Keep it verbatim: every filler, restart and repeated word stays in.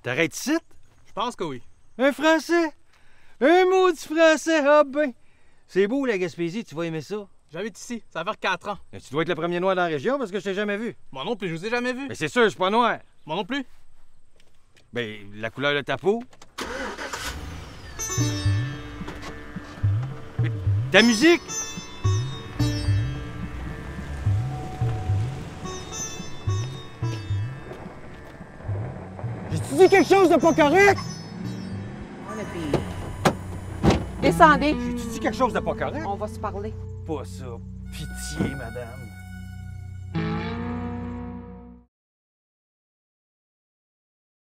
T'arrêtes ici? Je pense que oui. Un Français? Un maudit Français, ah ben! C'est beau, la Gaspésie, tu vas aimer ça. J'habite ici, ça va faire quatre ans. Mais tu dois être le premier noir dans la région parce que je t'ai jamais vu. Moi non plus, je vous ai jamais vu. Mais c'est sûr, je suis pas noir. Moi non plus. Ben, la couleur de ta peau. Mais ta musique! J'ai-tu dit quelque chose de pas correct? Descendez. J'ai-tu dit quelque chose de pas correct? On va se parler. Pas ça. Pitié, madame.